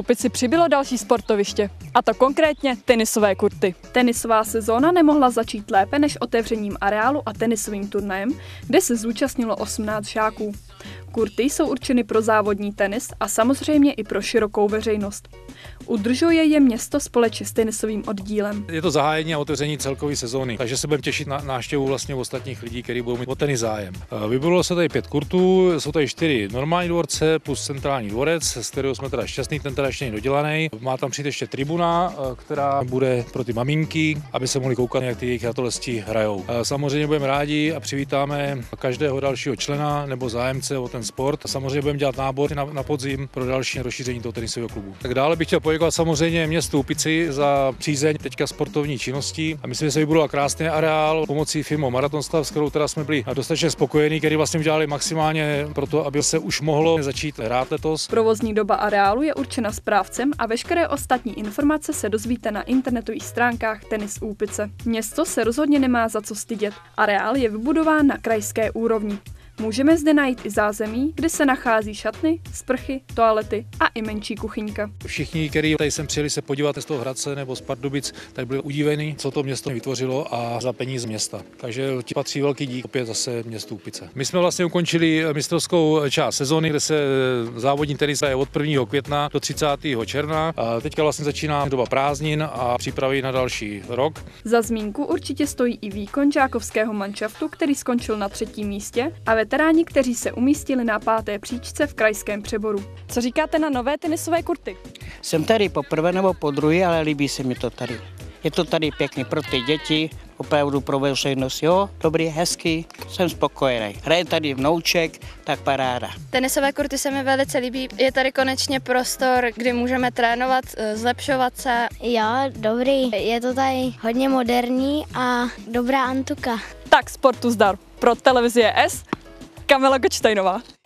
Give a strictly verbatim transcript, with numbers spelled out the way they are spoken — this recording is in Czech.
Úpici přibylo další sportoviště, a to konkrétně tenisové kurty. Tenisová sezóna nemohla začít lépe než otevřením areálu a tenisovým turnajem, kde se zúčastnilo osmnáct žáků. Kurty jsou určeny pro závodní tenis a samozřejmě i pro širokou veřejnost. Udržuje je město společně s tenisovým oddílem. Je to zahájení a otevření celkové sezóny, takže se budeme těšit na návštěvu vlastně ostatních lidí, kteří budou mít o tenis zájem. Vybudovalo se tady pět kurtů, jsou tady čtyři normální dvorce plus centrální dvorec, z kterého jsme teda šťastný, ten teda ještě není dodělaný. Má tam přijít ještě tribuna, která bude pro ty maminky, aby se mohli koukat, jak ty jejich ratolesti hrajou. Samozřejmě budeme rádi a přivítáme každého dalšího člena nebo zájemce o ten sport. Samozřejmě budeme dělat nábor na, na podzim pro další rozšíření toho tenisového klubu. Tak dále bych chtěl poděkovat samozřejmě městu Úpici za přízeň teďka sportovní činnosti. A myslím, že se vybudoval krásný areál pomocí firmy Marathonstav, s kterou teda jsme byli dostatečně spokojení, který vlastně udělali maximálně pro to, aby se už mohlo začít hrát letos. Provozní doba areálu je určena správcem a veškeré ostatní informace se dozvíte na internetových stránkách Tenis Úpice. Město se rozhodně nemá za co stydět. Areál je vybudován na krajské úrovni. Můžeme zde najít i zázemí, kde se nachází šatny, sprchy, toalety a i menší kuchyňka. Všichni, kteří tady sem přijeli se podívat z toho Hradce nebo z Pardubic, tak byli udíveni, co to město vytvořilo a za peníze města. Takže ti patří velký dík opět zase městu Úpice. My jsme vlastně ukončili mistrovskou část sezony, kde se závodní tenis je od prvního května do třicátého června. A teďka vlastně začíná doba prázdnin a přípravy na další rok. Za zmínku určitě stojí i výkon žákovského manšaftu, který skončil na třetím místě, a veteráni, kteří se umístili na páté příčce v krajském přeboru. Co říkáte na nové tenisové kurty? Jsem tady poprvé nebo po druhé, ale líbí se mi to tady. Je to tady pěkně pro ty děti, opravdu pro veřejnost, jo, dobrý, hezký, jsem spokojený. Hraje tady vnouček, tak paráda. Tenisové kurty se mi velice líbí, je tady konečně prostor, kdy můžeme trénovat, zlepšovat se. Jo, dobrý, je to tady hodně moderní a dobrá antuka. Tak sportu zdar. Pro televizi S, Kamila Gočtajnová.